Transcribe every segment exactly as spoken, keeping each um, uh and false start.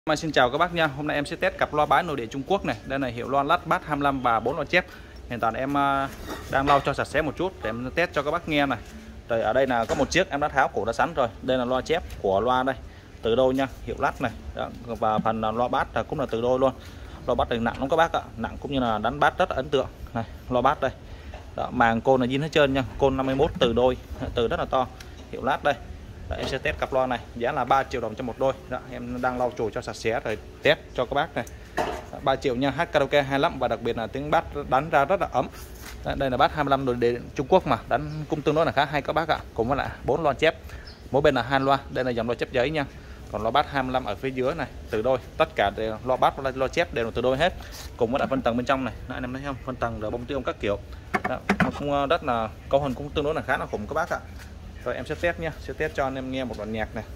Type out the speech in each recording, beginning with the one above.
Mà xin chào các bác nha. Hôm nay em sẽ test cặp loa bát nội địa Trung Quốc này. Đây là hiệu loa lát Bass hai mươi lăm và bốn loa chép. Hiện tại em đang lau cho sạch sẽ một chút để em test cho các bác nghe này. Rồi ở đây là có một chiếc em đã tháo cổ đã sẵn rồi. Đây là loa chép của loa đây, từ đôi nha, hiệu lát này. Đó. Và phần loa bass cũng là từ đôi luôn. Loa bass này nặng lắm các bác ạ, nặng cũng như là đánh bass rất là ấn tượng. Này, loa bass đây. Đó, màng côn là zin hết trơn nha, côn năm mươi mốt từ đôi, từ rất là to, hiệu lát đây. Đó, em sẽ test cặp loa này, giá là ba triệu đồng cho một đôi. Đó, em đang lau chùi cho sạch sẽ rồi test cho các bác này. Đó, ba triệu nha, hát karaoke hay lắm và đặc biệt là tiếng bass đánh ra rất là ấm. Đó, đây là bass hai mươi lăm nội địa Trung Quốc mà đánh cũng tương đối là khá hay các bác ạ. Cùng với lại bốn loa chép, mỗi bên là hai loa. Đây là dòng loa chép giấy nha. Còn loa bass hai mươi lăm ở phía dưới này từ đôi, tất cả đều loa bass và loa chép đều là từ đôi hết. Cùng với lại phân tầng bên trong này, đó, anh em thấy không? Phân tầng rồi bông tiêu các kiểu. Đó, nó cũng rất là cấu hình cũng tương đối là khá là khủng các bác ạ. Rồi em sẽ test nha, sẽ test cho anh em nghe một đoạn nhạc này.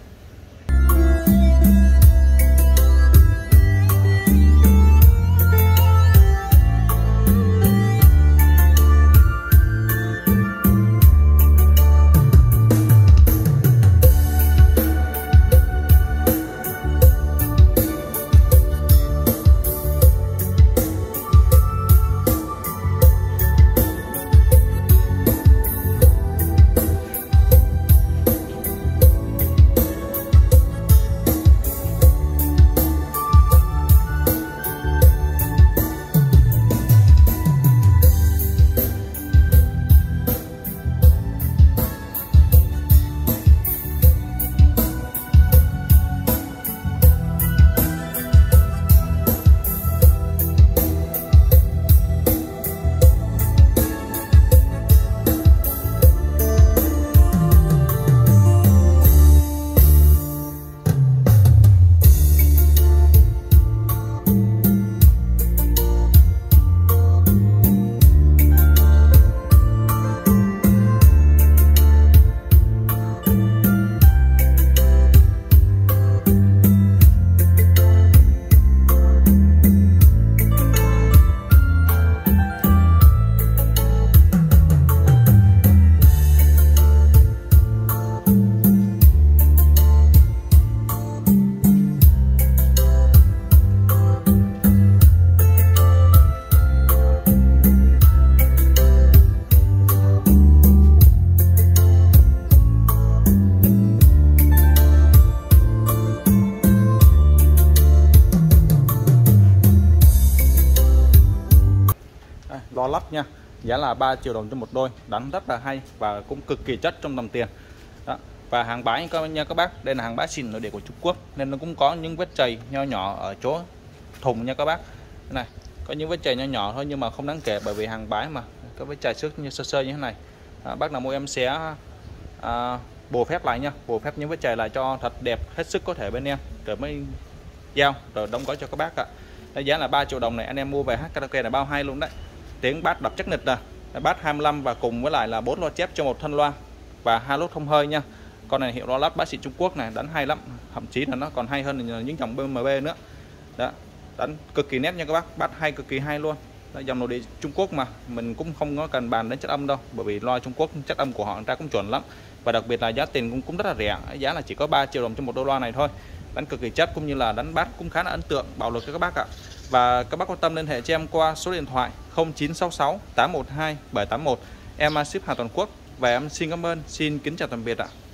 Loa lắc nha, giá là ba triệu đồng cho một đôi, đánh rất là hay và cũng cực kỳ chất trong tầm tiền. Đó. Và hàng bãi nha các bác, đây là hàng bãi xịn nội địa của Trung Quốc nên nó cũng có những vết chày nho nhỏ ở chỗ thùng nha các bác. Đây này, có những vết chày nho nhỏ thôi nhưng mà không đáng kể bởi vì hàng bãi mà có vết chày xước như sơ sơ như thế này. À, bác nào mua em sẽ à, bổ phép lại nha, bổ phép những vết chày lại cho thật đẹp hết sức có thể bên em rồi mới giao rồi đóng gói cho các bác ạ. Đây, giá là ba triệu đồng này, anh em mua về hát karaoke là bao hay luôn đấy. Tiếng bass đập chắc nịch nè, bass hai mươi lăm và cùng với lại là bốn loa chép cho một thân loa và hai lốt không hơi nha. Con này hiệu loa lát bass xịn Trung Quốc này, đánh hay lắm, thậm chí là nó còn hay hơn những dòng bê em vê nữa. Đó, đánh cực kỳ nét nha các bác, bass hay cực kỳ hay luôn. Đó, dòng nội địa Trung Quốc mà mình cũng không có cần bàn đến chất âm đâu, bởi vì loa Trung Quốc chất âm của họ ra cũng chuẩn lắm và đặc biệt là giá tiền cũng cũng rất là rẻ, giá là chỉ có ba triệu đồng cho một đôi loa này thôi. Đánh cực kỳ chất cũng như là đánh bass cũng khá là ấn tượng, bạo lực cho các bác ạ. Và các bác quan tâm liên hệ cho em qua số điện thoại không chín sáu sáu tám một hai bảy tám một. Em ship hàng toàn quốc và em xin cảm ơn, xin kính chào tạm biệt ạ.